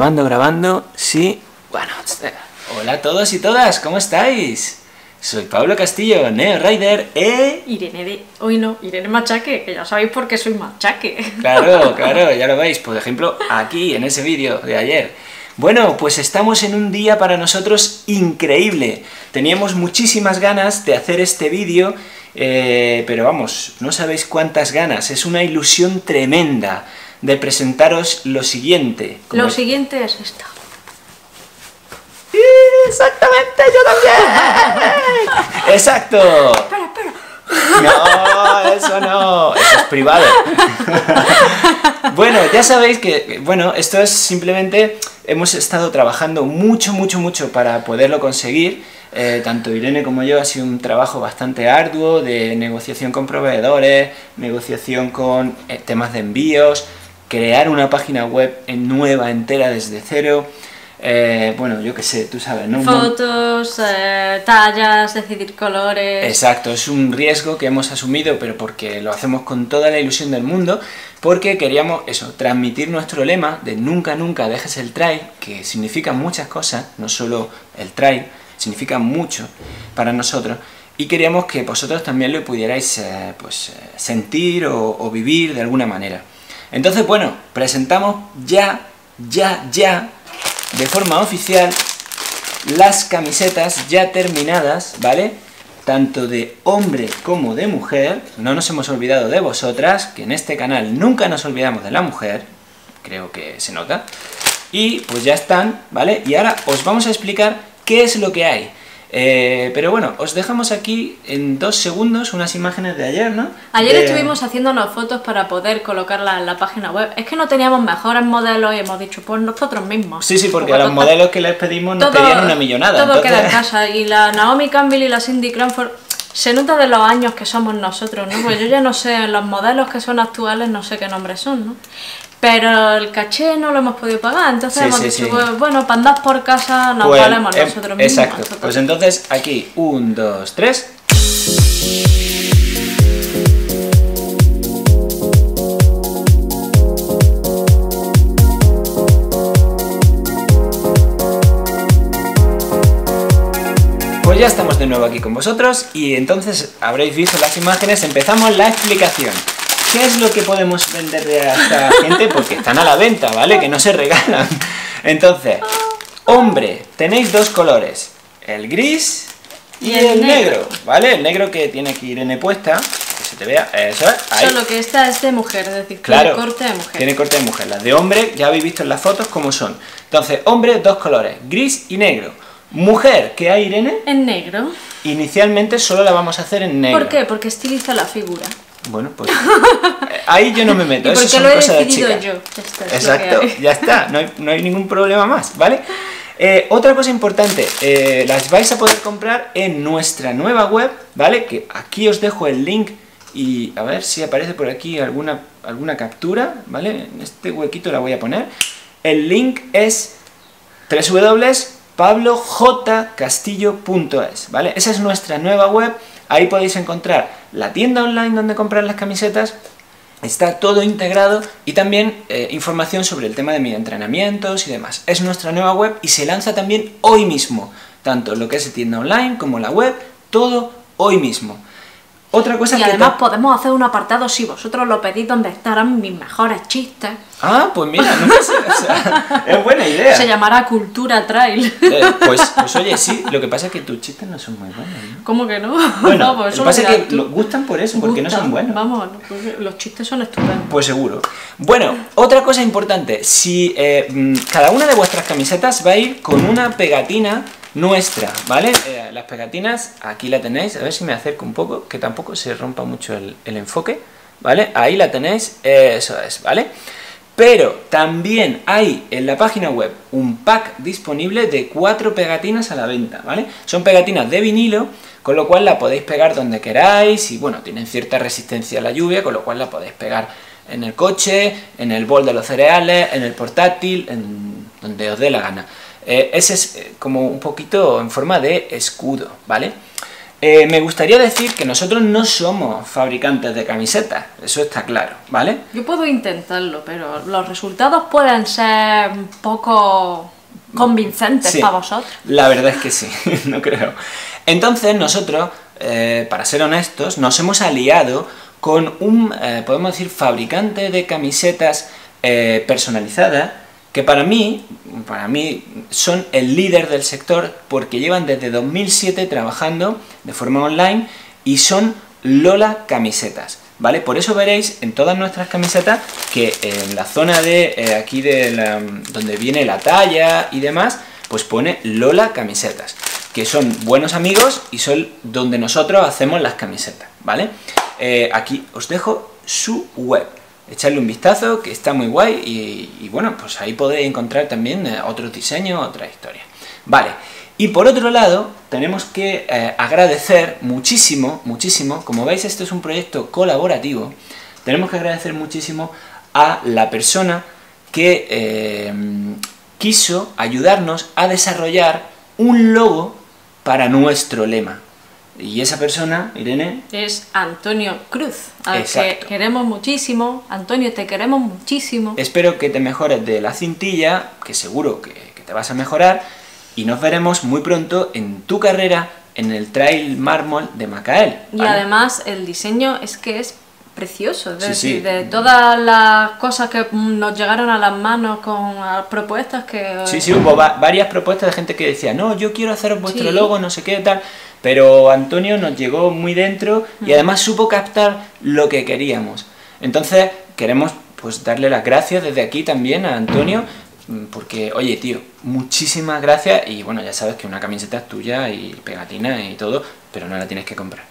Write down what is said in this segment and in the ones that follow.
Grabando, sí. Bueno, hola a todos y todas, ¿cómo estáis? Soy Pablo Castillo, Neo Rider, Irene Machaque, que ya sabéis por qué soy Machaque. Claro, ya lo veis, por ejemplo, aquí, en ese vídeo de ayer. Bueno, pues estamos en un día para nosotros increíble. Teníamos muchísimas ganas de hacer este vídeo, pero vamos, no sabéis cuántas ganas. Es una ilusión tremenda de presentaros lo siguiente. Lo siguiente es esto. ¡Exactamente! ¡Yo también! ¡Exacto! Espera. No, eso es privado. Bueno, ya sabéis que, bueno, esto es simplemente, hemos estado trabajando mucho para poderlo conseguir. Tanto Irene como yo ha sido un trabajo bastante arduo de negociación con proveedores, negociación con temas de envíos, crear una página web nueva, entera, desde cero. Bueno, yo qué sé, tú sabes, ¿no? Fotos, tallas, decidir colores... Exacto, es un riesgo que hemos asumido, pero porque lo hacemos con toda la ilusión del mundo, porque queríamos, eso, transmitir nuestro lema de nunca dejes el trail, que significa muchas cosas, no solo el trail, significa mucho para nosotros, y queríamos que vosotros también lo pudierais sentir o vivir de alguna manera. Entonces, bueno, presentamos ya, de forma oficial, las camisetas ya terminadas, ¿vale? Tanto de hombre como de mujer. No nos hemos olvidado de vosotras, que en este canal nunca nos olvidamos de la mujer, creo que se nota. Y pues ya están, ¿vale? Y ahora os vamos a explicar qué es lo que hay. Pero bueno, os dejamos aquí en 2 segundos unas imágenes de ayer, ¿no? Ayer estuvimos haciéndonos fotos para poder colocarlas en la página web. Es que no teníamos mejores modelos y hemos dicho, pues nosotros mismos. Sí, porque a los modelos que les pedimos nos pedían una millonada. Todo entonces... queda en casa. Y la Naomi Campbell y la Cindy Crawford, se nota de los años que somos nosotros, ¿no? Pues yo ya no sé, los modelos que son actuales no sé qué nombres son, ¿no? Pero el caché no lo hemos podido pagar, entonces hemos dicho, pues, bueno, para andar por casa nos valemos nosotros mismos. Exacto, pues entonces aquí, 1, 2, 3... Pues ya estamos de nuevo aquí con vosotros y entonces habréis visto las imágenes, empezamos la explicación. ¿Qué es lo que podemos venderle a esta gente? Porque están a la venta, ¿vale? Que no se regalan. Entonces, hombre, tenéis 2 colores, el gris y el negro, ¿vale? El negro que tiene aquí Irene puesta, que se te vea, eso es, ahí. Solo que esta es de mujer, es decir, claro, tiene corte de mujer. Tiene corte de mujer, las de hombre ya habéis visto en las fotos cómo son. Entonces, hombre, 2 colores, gris y negro. Mujer, ¿qué hay, Irene? En negro. Inicialmente solo la vamos a hacer en negro. ¿Por qué? Porque estiliza la figura. Bueno, pues ahí yo no me meto, eso son cosas de chica. Yo. Exacto, ya está, no hay ningún problema más, ¿vale? Otra cosa importante, las vais a poder comprar en nuestra nueva web, ¿vale? Que aquí os dejo el link y a ver si aparece por aquí alguna captura, ¿vale? En este huequito la voy a poner. El link es www.pablojcastillo.es, ¿vale? Esa es nuestra nueva web. Ahí podéis encontrar la tienda online donde comprar las camisetas, está todo integrado y también información sobre el tema de mis entrenamientos y demás. Es nuestra nueva web y se lanza también hoy mismo, tanto lo que es tienda online como la web, todo hoy mismo. Otra cosa y además podemos hacer un apartado si vosotros lo pedís donde estarán mis mejores chistes. Ah, pues mira, no sé, o sea, es buena idea. Se llamará Cultura Trail. Pues oye, sí, lo que pasa es que tus chistes no son muy buenos, ¿no? ¿Cómo que no? Bueno, no, pues lo que pasa es que gustan por eso, porque no son buenos. Vamos, los chistes son estupendos. Pues seguro. Bueno, otra cosa importante, si cada una de vuestras camisetas va a ir con una pegatina nuestra, ¿vale? Las pegatinas, aquí la tenéis, a ver si me acerco un poco, que tampoco se rompa mucho el enfoque, ¿vale? Ahí la tenéis, eso es, ¿vale? Pero también hay en la página web un pack disponible de 4 pegatinas a la venta, ¿vale? Son pegatinas de vinilo, con lo cual la podéis pegar donde queráis y, bueno, tienen cierta resistencia a la lluvia, con lo cual la podéis pegar en el coche, en el bol de los cereales, en el portátil, en donde os dé la gana. Ese es como un poquito en forma de escudo, ¿vale? Me gustaría decir que nosotros no somos fabricantes de camisetas, eso está claro, ¿vale? Yo puedo intentarlo, pero los resultados pueden ser un poco convincentes Sí, para vosotros. la verdad es que sí, no creo. Entonces nosotros, para ser honestos, nos hemos aliado con un, podemos decir, fabricante de camisetas personalizadas, que para mí son el líder del sector porque llevan desde 2007 trabajando de forma online y son Lola Camisetas, ¿vale? Por eso veréis en todas nuestras camisetas que en la zona de aquí donde viene la talla y demás, pues pone Lola Camisetas, que son buenos amigos y son donde nosotros hacemos las camisetas, ¿vale? Aquí os dejo su web. Echarle un vistazo, que está muy guay y bueno, pues ahí podéis encontrar también otros diseños, otra historia. Vale, y por otro lado, tenemos que agradecer muchísimo, como veis esto es un proyecto colaborativo, tenemos que agradecer muchísimo a la persona que quiso ayudarnos a desarrollar un logo para nuestro lema. Y esa persona, Irene, es Antonio Cruz, al exacto, que queremos muchísimo. Antonio, te queremos muchísimo. Espero que te mejores de la cintilla, que seguro que te vas a mejorar, y nos veremos muy pronto en tu carrera en el Trail Mármol de Macael, ¿vale? Y además el diseño es que es precioso, es Sí, decir, sí. de todas las cosas que nos llegaron a las manos con propuestas que... Sí, hubo varias propuestas de gente que decía, no, yo quiero hacer vuestro Sí. logo, no sé qué, tal, pero Antonio nos llegó muy dentro y además supo captar lo que queríamos. Entonces queremos pues darle las gracias desde aquí también a Antonio, porque, oye, tío, muchísimas gracias y bueno, ya sabes que una camiseta es tuya y pegatina y todo, pero no la tienes que comprar.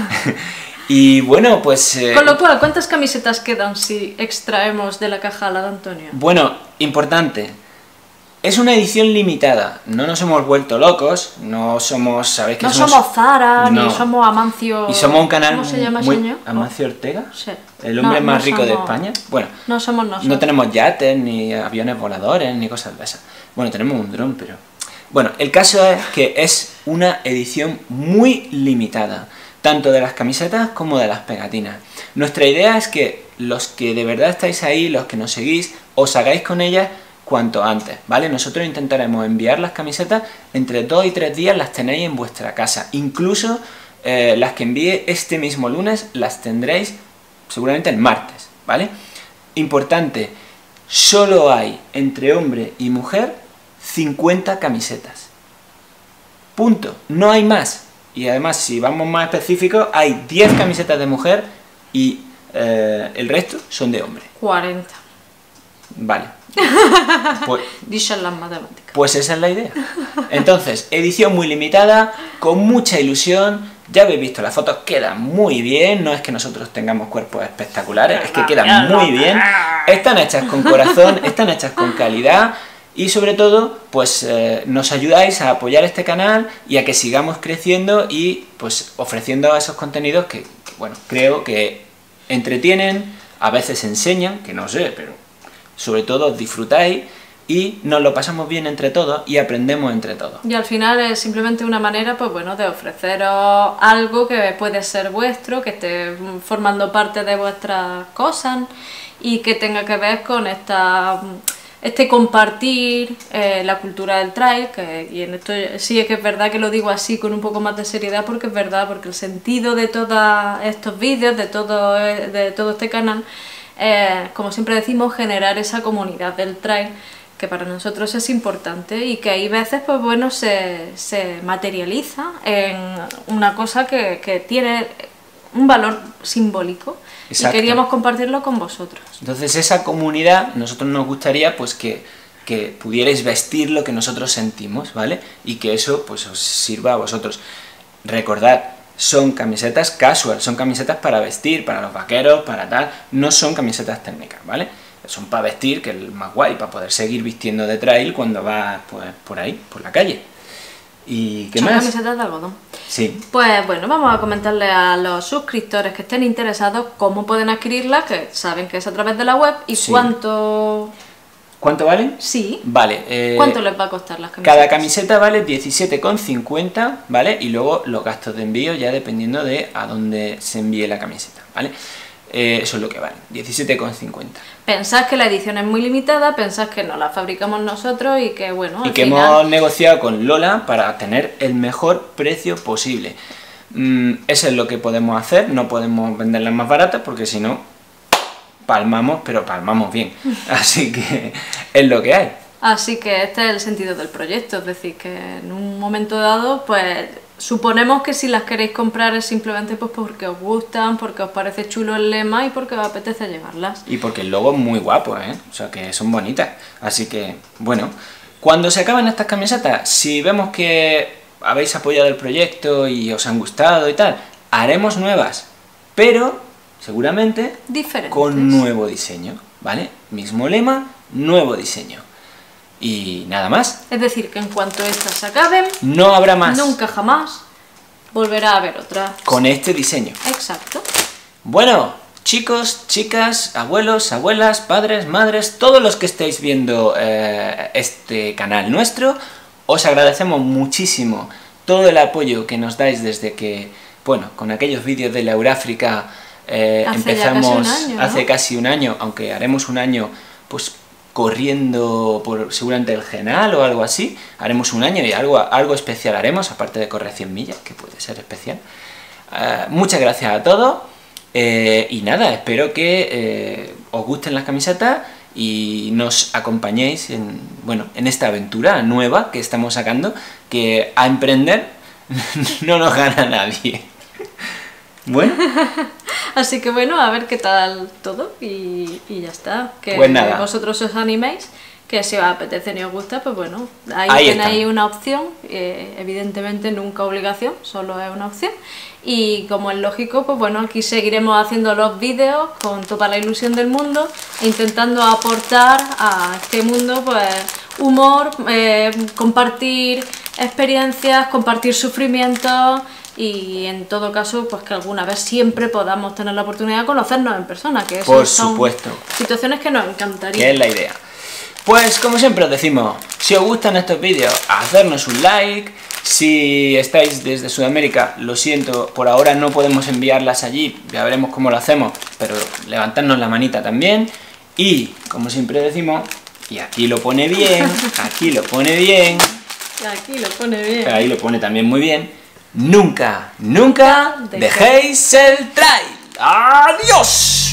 Y bueno, pues... Con lo cual, ¿cuántas camisetas quedan si extraemos de la caja la de Antonio? Bueno, importante, es una edición limitada, no nos hemos vuelto locos, no somos, ¿sabéis que No somos? somos Zara, No. ni somos Amancio... Y somos un canal ¿Cómo se llama, muy... señor? ¿Amancio Ortega? Sí. ¿El hombre No, más no rico de somos- España? Bueno, No somos nosotros. no tenemos yates, ni aviones voladores, ni cosas de esas. Bueno, tenemos un dron, pero... Bueno, el caso es que es una edición muy limitada, tanto de las camisetas como de las pegatinas. Nuestra idea es que los que de verdad estáis ahí, los que nos seguís, os hagáis con ellas cuanto antes, ¿vale? Nosotros intentaremos enviar las camisetas entre 2 y 3 días, las tenéis en vuestra casa. Incluso las que envíe este mismo lunes las tendréis seguramente el martes, ¿vale? Importante, solo hay entre hombre y mujer 50 camisetas. Punto, no hay más. Y además, si vamos más específicos, hay 10 camisetas de mujer y el resto son de hombre. 40. Vale. Pues, Dicen las matemáticas. pues esa es la idea. Entonces, edición muy limitada, con mucha ilusión. Ya habéis visto las fotos, quedan muy bien. No es que nosotros tengamos cuerpos espectaculares, es que quedan muy bien. Están hechas con corazón, están hechas con calidad. Y sobre todo, pues nos ayudáis a apoyar este canal y a que sigamos creciendo y pues ofreciendo esos contenidos que, bueno, creo que entretienen, a veces enseñan, que no sé, pero sobre todo disfrutáis y nos lo pasamos bien entre todos y aprendemos entre todos. Y al final es simplemente una manera, pues bueno, de ofreceros algo que puede ser vuestro, que esté formando parte de vuestras cosas y que tenga que ver con este compartir la cultura del trail, y en esto sí es que es verdad que lo digo así con un poco más de seriedad porque es verdad, porque el sentido de todos estos vídeos, de todo este canal, como siempre decimos, generar esa comunidad del trail que para nosotros es importante y que hay veces pues bueno se materializa en una cosa que tiene un valor simbólico. Exacto. Y queríamos compartirlo con vosotros. Entonces esa comunidad, nosotros nos gustaría pues que pudierais vestir lo que nosotros sentimos, ¿vale? Y que eso pues os sirva a vosotros. Recordad, son camisetas casual, son camisetas para vestir, para los vaqueros, para tal, no son camisetas técnicas, ¿vale? Son para vestir, que es el más guay, para poder seguir vistiendo de trail cuando vas pues, por ahí, por la calle. ¿Y qué Son más? camisetas de algodón. Sí. Pues bueno, vamos a comentarle a los suscriptores que estén interesados cómo pueden adquirirlas, que saben que es a través de la web, y Sí. cuánto ¿Cuánto valen? Sí. Vale. ¿Cuánto les va a costar las camisetas? Cada camiseta vale 17,50, ¿vale? Y luego los gastos de envío ya dependiendo de a dónde se envíe la camiseta, ¿vale? Eso es lo que vale, 17,50. Pensás que la edición es muy limitada, pensás que no la fabricamos nosotros y que, bueno, Y que hemos negociado con Lola para tener el mejor precio posible. Eso es lo que podemos hacer, no podemos venderlas más baratas porque si no, palmamos, pero palmamos bien. Así que es lo que hay. Así que este es el sentido del proyecto, es decir, que en un momento dado, pues suponemos que si las queréis comprar es simplemente pues porque os gustan, porque os parece chulo el lema y porque os apetece llevarlas. Y porque el logo es muy guapo, ¿eh? O sea que son bonitas. Así que, bueno, cuando se acaben estas camisetas, si vemos que habéis apoyado el proyecto y os han gustado y tal, haremos nuevas, pero seguramente Diferentes. con nuevo diseño, ¿vale? Mismo lema, nuevo diseño. Y nada más. Es decir, que en cuanto estas se acaben, No habrá más. nunca jamás volverá a haber otra. Con este diseño. Exacto. Bueno, chicos, chicas, abuelos, abuelas, padres, madres, todos los que estáis viendo este canal nuestro, os agradecemos muchísimo todo el apoyo que nos dais desde que, bueno, con aquellos vídeos de la Euráfrica empezamos hace casi un año, aunque haremos un año, pues corriendo por seguramente el Genal o algo así, haremos un año y algo especial haremos, aparte de correr 100 millas, que puede ser especial. Muchas gracias a todos y nada, espero que os gusten las camisetas y nos acompañéis en, bueno, en esta aventura nueva que estamos sacando, que a emprender no nos gana nadie. Bueno. Así que bueno, a ver qué tal todo y ya está. Que pues nada. Vosotros os animéis, que si os apetece y os gusta, pues bueno, ahí tenéis una opción, evidentemente nunca obligación, solo es una opción. Y como es lógico, pues bueno, aquí seguiremos haciendo los vídeos con toda la ilusión del mundo, intentando aportar a este mundo pues humor, compartir experiencias, compartir sufrimientos. Y en todo caso, pues que alguna vez siempre podamos tener la oportunidad de conocernos en persona, que eso son situaciones que nos encantaría. Que es la idea. Pues como siempre os decimos, si os gustan estos vídeos, hacernos un like. Si estáis desde Sudamérica, lo siento, por ahora no podemos enviarlas allí, ya veremos cómo lo hacemos, pero levantadnos la manita también. Y como siempre decimos, y aquí lo pone bien, aquí lo pone bien, y aquí lo pone bien, ahí lo pone también muy bien. Nunca, nunca dejéis el trail. ¡Adiós!